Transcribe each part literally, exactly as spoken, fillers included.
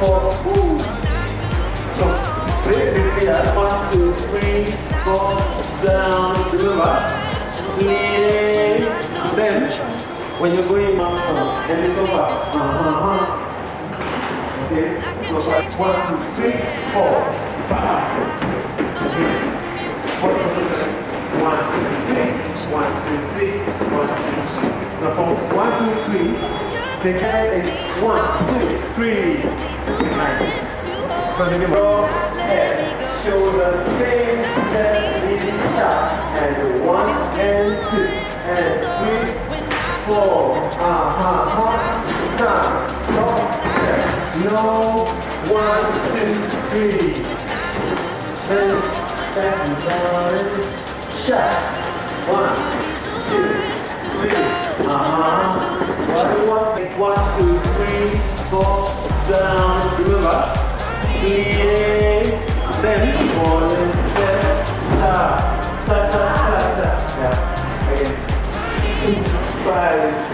four. Woo. So, break this here. One, two, three, four, down, remember. Three. Then, when you're going up, then you go back. Uh-huh. Okay, so like one, two, three, four, five. Okay. One, two, three, one, two, three, one, two, three, one, two, three. Now from one, two, three, the head is one, two, three. Nice. Continue. Roll, head, shoulder, face, head, knee, top, and one, and two, and three, four. Uh-huh, down, roll, head. No, one, two, three. Then, back and down, shot. One, two, three. Uh-huh. One, one, one, two, three, four, down, remember. Three, then four, then top, top, top, top, top. Yeah, again. Five, six.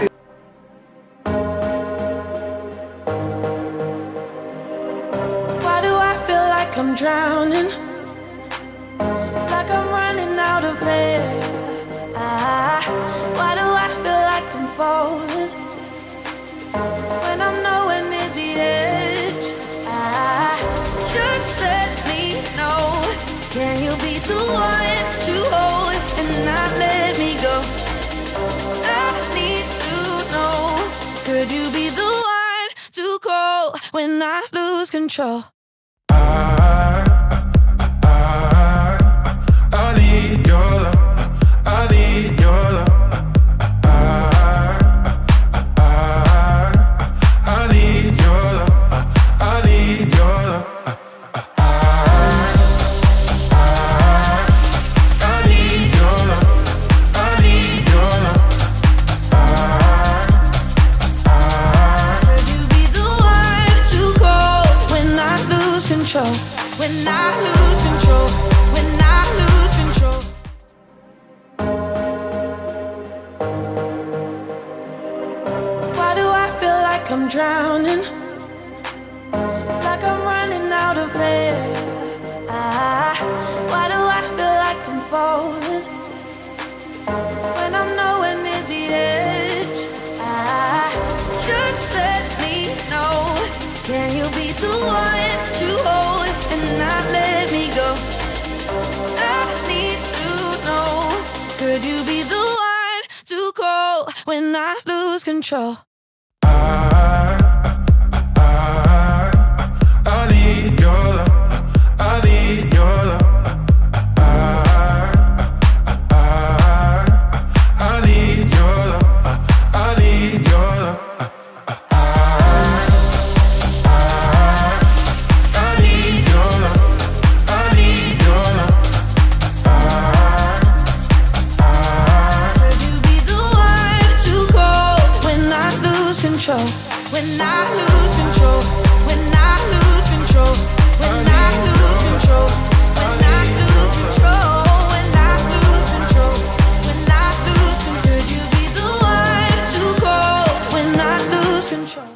I'm drowning, like I'm running out of air. Ah, why do I feel like I'm falling when I'm nowhere near the edge? Ah, just let me know. Can you be the one to hold and not let me go? I need to know. Could you be the one to call when I lose control? When I lose control, when I lose control. Why do I feel like I'm drowning, like I'm running out of air? Ah, why do I feel like I'm falling when I'm nowhere near the edge? Ah, just let me know. Can you be the one to hold and not let me go? I need to know. Could you be the one to call when I lose control? I, I, I need your love. I need your love. I, I, I need your love. I need your love. When I lose control, when I lose control, when I lose control, when I lose control, when I lose control, when I lose control, could you be the one to call when I lose control?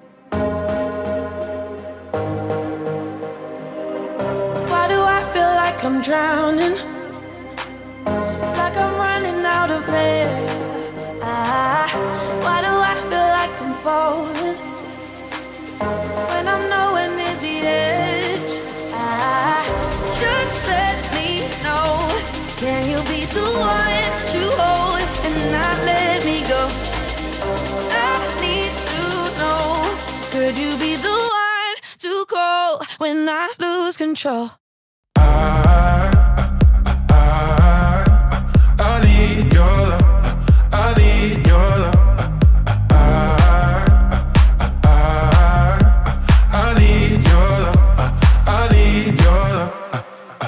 Why do I feel like I'm drowning, like I'm running out of air? Ah, why do I feel like I'm falling when I'm nowhere near the edge? Ah, just let me know. Can you be the one to hold and not let me go? I need to know. Could you be the one to call when I lose control? I, I, I need your love. I need your love. I, I, I need your love. I need your love. I,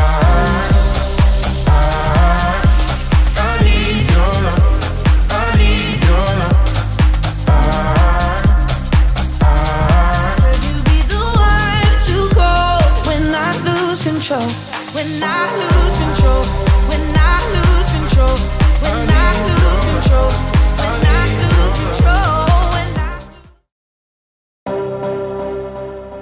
I, I need your love. I need your love. I, I, could you be the one to call when I lose control? When I lose control. When I lose control. When I lose control. When I lose control. When I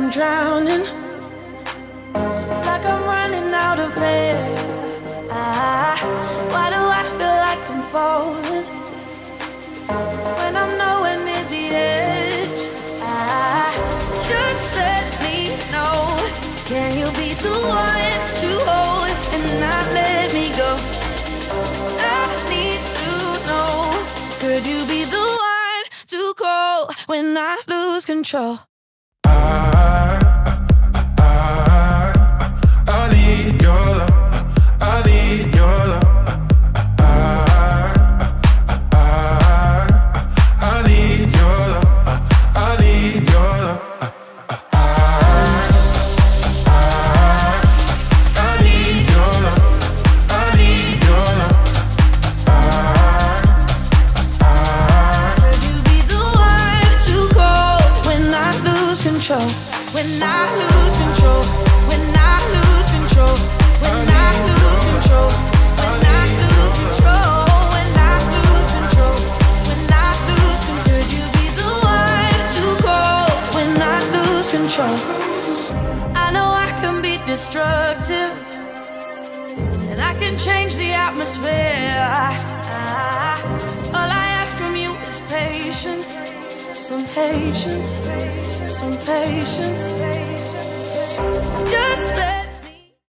I'm drowning, like I'm running out of air. Ah, why do I feel like I'm falling when I'm nowhere near the edge? Ah, just let me know. Can you be the one to hold and not let me go? I need to know. Could you be the one to call when I lose control? I need your love. I need your love. I, I, I need your love. I need your love. I, I, I need your love. I need your love. I, I, Could you be the one to call when I lose control? When I lose control. When I lose control. When I lose control. When I lose control. When I lose control. When I lose control. Could you be the one to call when I lose control? I know I can be destructive, and I can change the atmosphere. Ah, all I ask from you is patience, some patience, some patience. Just let me.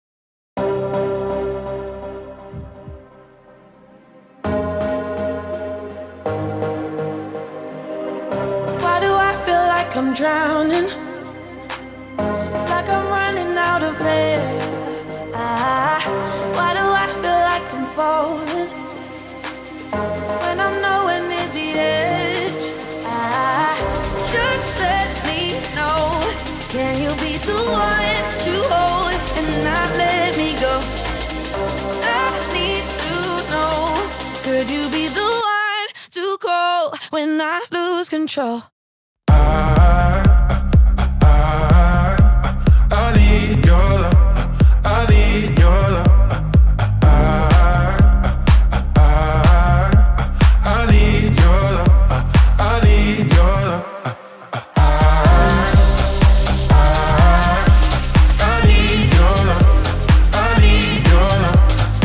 Why do I feel like I'm drowning, like I'm running out of air? Ah, why do I feel like I'm falling when I'm nowhere near the edge? Ah, just let me know. Can you be the one to hold and not let me go? I need to know. Could you be the one to call when I lose control? I need your love. I need your love. I, I, I need your love. I need your love. I, I, I need your love. I need your love.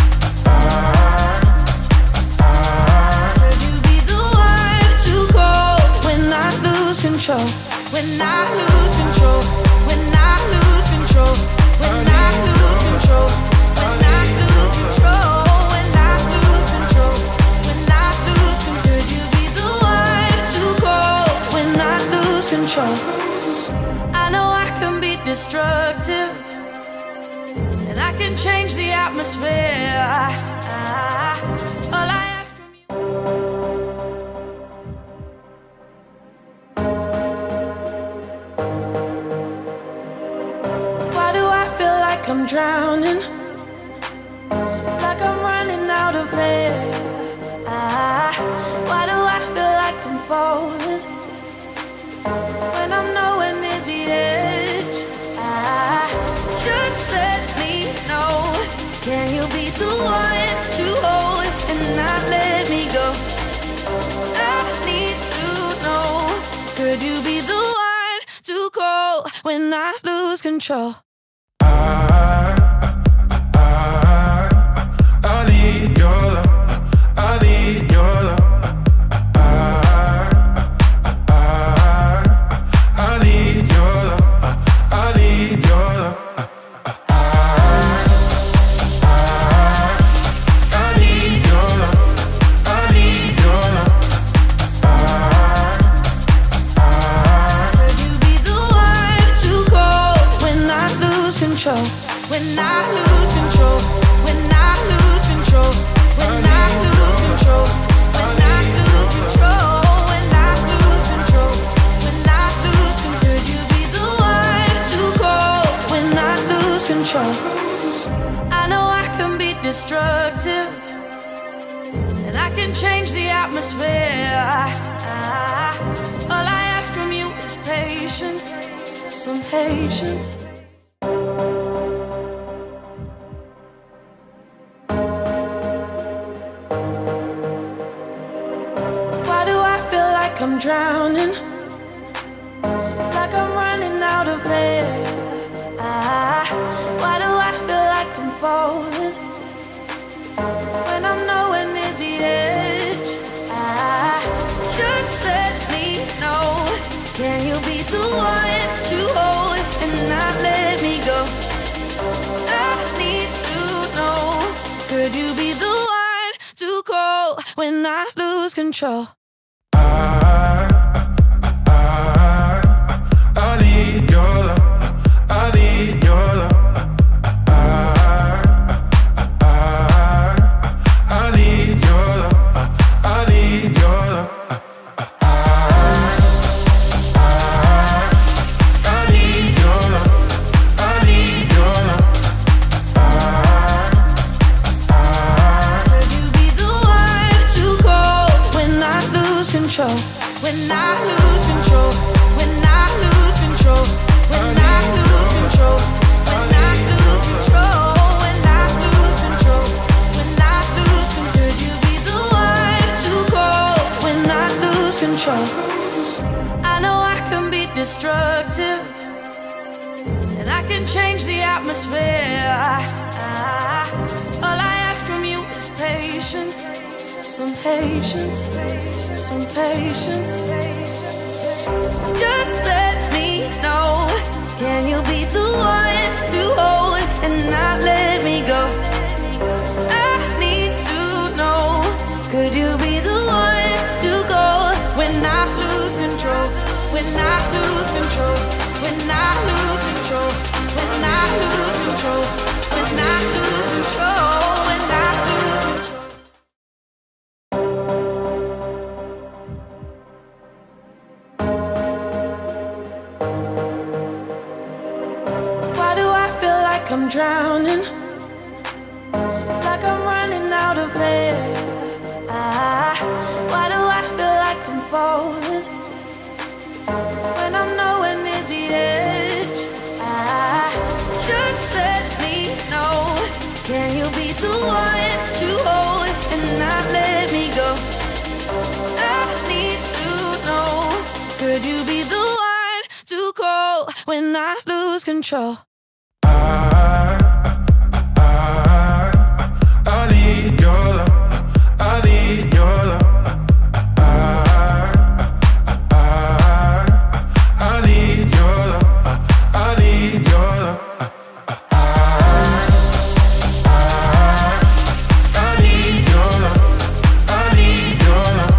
I, Could you be the one to call when I lose control? When I lose control. When I lose control. When I lose control. When I lose control. When I lose control. When I lose control. Could you be the one to call when I lose control? I know I can be destructive, and I can change the atmosphere. Ah, all I ask from you. Why do I feel like I'm drowning, like I'm running out of air? Ah, why do I feel like I'm falling when I'm nowhere near the edge? Ah, just let me know. Can you be the one to hold and not let me go? I need to know. Could you be the one to call when I lose control? I need your love. I need your love. I, I, I need your love. I need your love. I, I need your love. I need your love. Could you be the one to call when I lose control? When I lose control. When I lose control. When I lose control. When I lose control. When I lose control. When I lose control. Could you be the one to call when I lose control? I know I can be destructive, and I can change the atmosphere. Ah, all I ask from you is patience, some patience. I'm drowning, like I'm running out of air. Ah, why do I feel like I'm falling when I'm nowhere near the edge? Ah, just let me know. Can you be the one to hold and not let me go? I need to know. Could you be the one to call when I lose control? I need your love, I need your love. I need your love, I need your love. I need your love, I need your love. Could you be the one to call when I lose control? When I lose control, when I lose control, when I lose control, when I lose control, when I lose control, when I lose control. Could you be the one to call when I lose control? I know I can be destructive, and I can change the atmosphere. Ah, all I ask from you is patience, some patience, some patience. Just let me know. Can you be the one to hold and not let me go? I need to know. Could you be the one to go when I lose control? When I lose control? When I lose control? When I lose control? When I lose control? When I lose control? Why do I feel like I'm drowning? Like I'm running out of air. Ah, why do I feel like I'm falling when I'm nowhere near the edge? Ah, just let me know. Can you be the one to hold and not let me go? I need to know. Could you be the one to call when I lose control? I need your love, I need your love. I need your love, I need your love. I need your love, I need your love.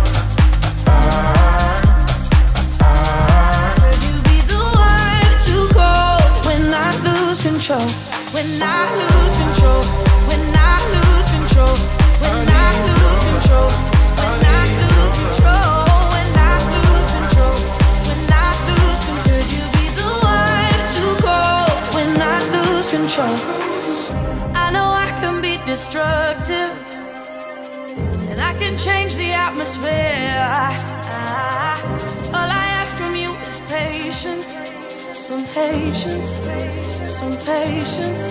Could you be the one to call when I lose control? When I lose control? When I lose control? When I lose control? When I lose control? When I lose control? When I lose control? Could you be the one to call when I lose control? I know I can be destructive, and I can change the atmosphere. Ah, all I ask from you is patience, some patience, some patience.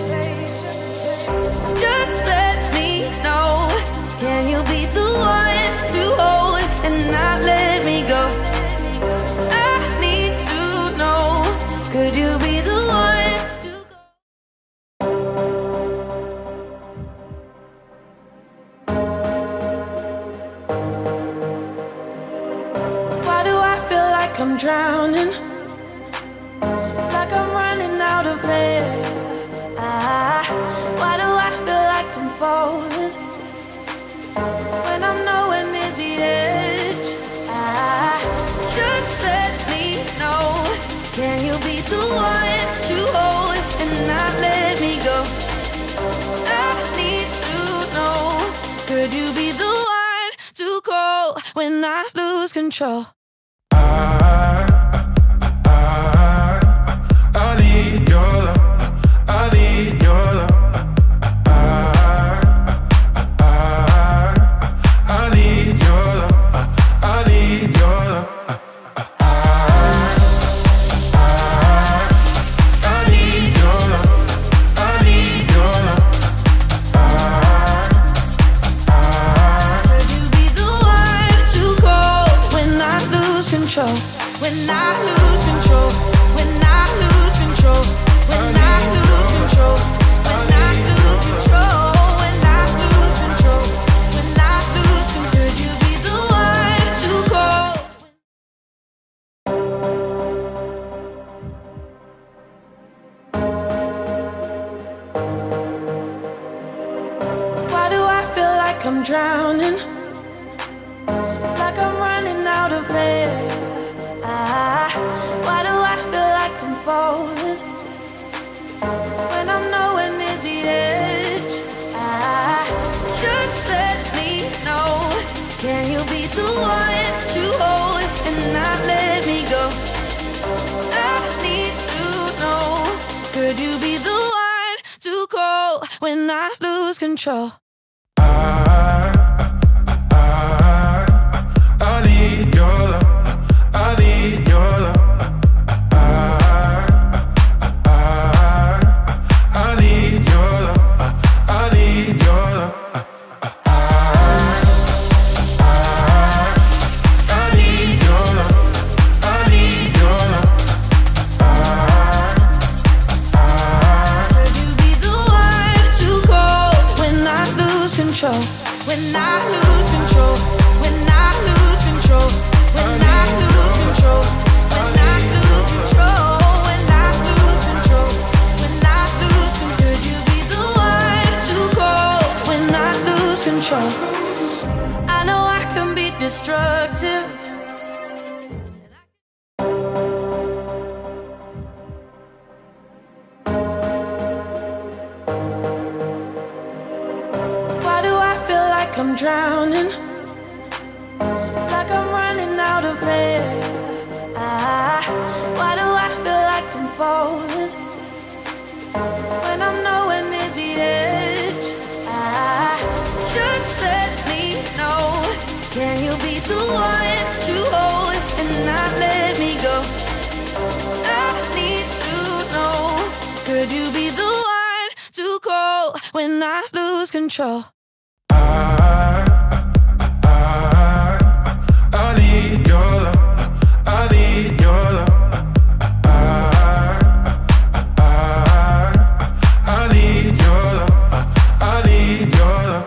Just let me know. Can you be the one to hold and not let me go? I need to know. Could you be the one to go? Why do I feel like I'm drowning? Like I'm running out of air. Ah, why do I feel like I'm falling when I'm nowhere near the edge? Ah, just let me know. Can you be the one to hold and not let me go? I need to know. Could you be the one to call when I lose control? I need your love, I need your love. I need your love, I need your love. I need your love, I need your love. Could you be the one to call when I lose control? When I lose control? When I lose control? like I'm drowning, like I'm running out of air. Ah, why do I feel like I'm falling when I'm nowhere near the edge? Ah, just let me know. Can you be the one to hold and not let me go? I need to know. Could you be the one to call when I lose control? I, I, I, I need your love. I need your love. I, I, I need your love. I need your love. I, I need your love. I need your love. Could you be the one to call when I lose control? When I lose control. When I lose control. When I lose control. When I lose control. When I lose control. When I lose control. Could you be the one to call when I lose control? I know I can be destructive. Why do I feel like I'm drowning, like I'm running out of air? Ah, why do I feel like I'm falling when I'm nowhere near the edge? Ah, just let me know. Can you be the one to hold and not let me go? I need to know. Could you be the one to call when I lose control? I, I, I need your love. I need your love. I, I, I need your love. I need your love.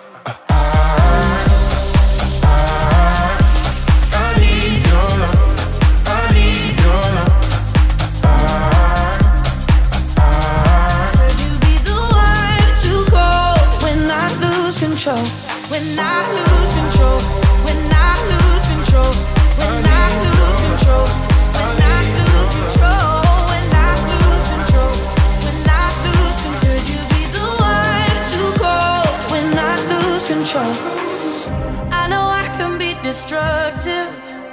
I need your love. I need your love. Could you be the one to call when I lose control? When I lose control. When I lose control. When I lose control. When I lose control. When I lose control. When I lose control. Could you be the one to call when I lose control? I know I can be destructive.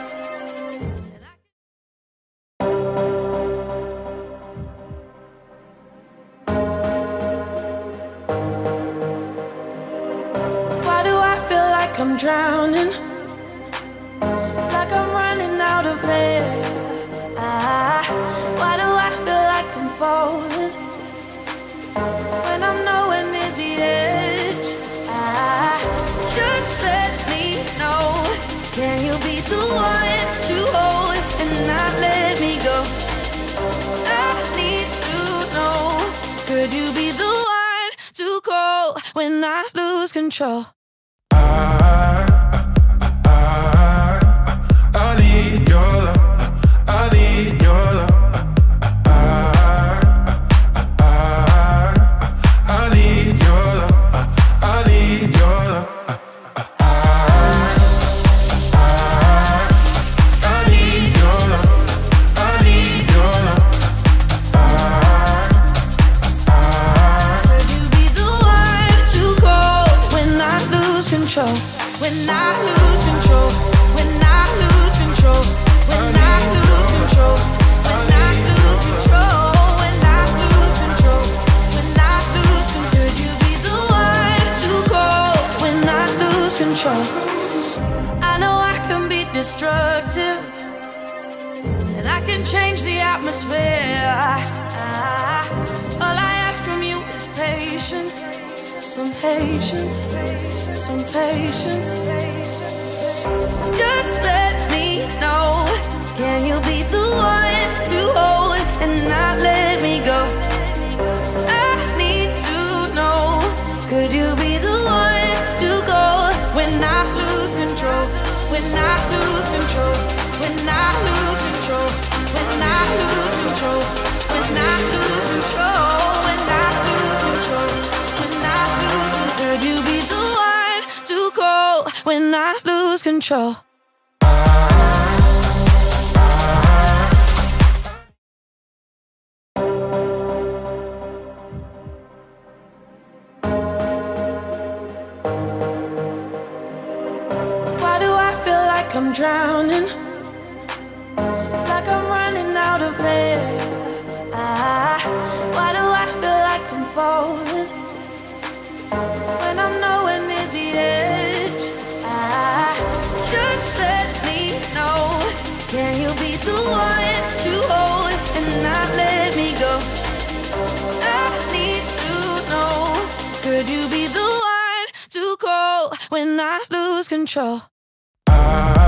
Why do I feel like I'm drowning, like I'm running out of air? Ah, why do I feel like I'm falling when I'm nowhere near the edge? Ah, just let me know. Can you be the one to hold and not let me go? I need to know. Could you be the one to call when I lose control? I, I, I need your love. I need your love. I, I, I need your love. I need your love. I need your love. I need your love. Could you be the one to call when I lose control? When I lose control. When I lose control. When I lose control. When I lose control. When I lose control. When I lose control. Could you be the one to call when I lose control? I know I can be destructive, and I can change the atmosphere. Ah, all I ask from you is patience, some patience, some patience. Just let me know. Can you be the one to hold and not let me go? I need to know. Could you be the one to go when I lose control? When I lose control. When I lose control. When I lose control. When I lose control. When I lose control. When I lose control. Could you be the one when I lose control. Why do I feel like I'm drowning? Like I'm running out of air. Ah, why do I feel like I'm falling when I'm nowhere near the edge? Ah, just let me know. Can you be the one to hold and not let me go? I need to know. Could you be the one to call when I lose control? I